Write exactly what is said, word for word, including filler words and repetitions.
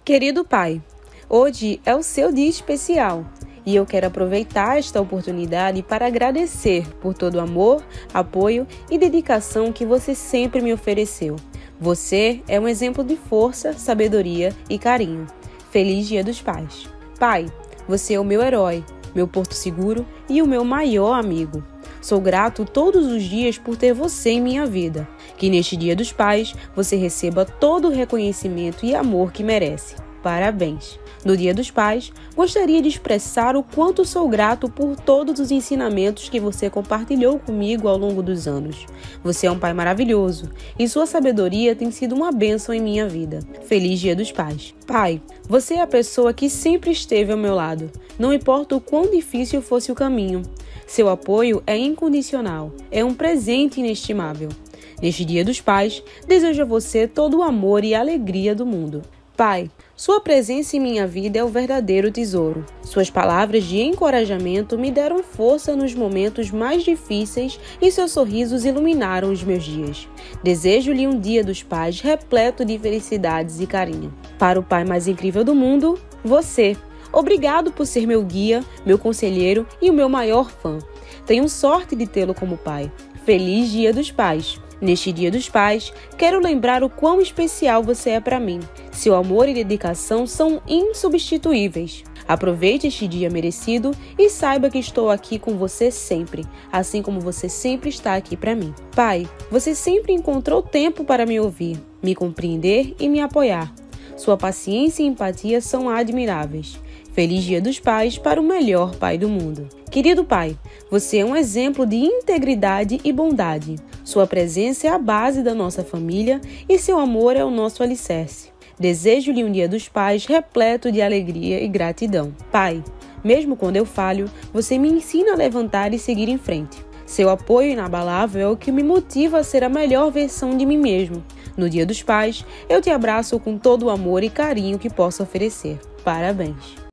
Querido pai, hoje é o seu dia especial e eu quero aproveitar esta oportunidade para agradecer por todo o amor, apoio e dedicação que você sempre me ofereceu. Você é um exemplo de força, sabedoria e carinho. Feliz Dia dos Pais. Pai, você é o meu herói, meu porto seguro e o meu maior amigo. Sou grato todos os dias por ter você em minha vida. Que neste Dia dos Pais você receba todo o reconhecimento e amor que merece. Parabéns! No Dia dos Pais, gostaria de expressar o quanto sou grato por todos os ensinamentos que você compartilhou comigo ao longo dos anos. Você é um pai maravilhoso e sua sabedoria tem sido uma bênção em minha vida. Feliz Dia dos Pais! Pai, você é a pessoa que sempre esteve ao meu lado, não importa o quão difícil fosse o caminho. Seu apoio é incondicional, é um presente inestimável. Neste Dia dos Pais, desejo a você todo o amor e alegria do mundo. Pai, sua presença em minha vida é o verdadeiro tesouro. Suas palavras de encorajamento me deram força nos momentos mais difíceis e seus sorrisos iluminaram os meus dias. Desejo-lhe um Dia dos Pais repleto de felicidades e carinho. Para o pai mais incrível do mundo, você. Obrigado por ser meu guia, meu conselheiro e o meu maior fã. Tenho sorte de tê-lo como pai. Feliz Dia dos Pais! Neste Dia dos Pais, quero lembrar o quão especial você é para mim. Seu amor e dedicação são insubstituíveis. Aproveite este dia merecido e saiba que estou aqui com você sempre, assim como você sempre está aqui para mim. Pai, você sempre encontrou tempo para me ouvir, me compreender e me apoiar. Sua paciência e empatia são admiráveis. Feliz Dia dos Pais para o melhor pai do mundo. Querido pai, você é um exemplo de integridade e bondade. Sua presença é a base da nossa família e seu amor é o nosso alicerce. Desejo-lhe um Dia dos Pais repleto de alegria e gratidão. Pai, mesmo quando eu falho, você me ensina a levantar e seguir em frente. Seu apoio inabalável é o que me motiva a ser a melhor versão de mim mesmo. No Dia dos Pais, eu te abraço com todo o amor e carinho que posso oferecer. Parabéns!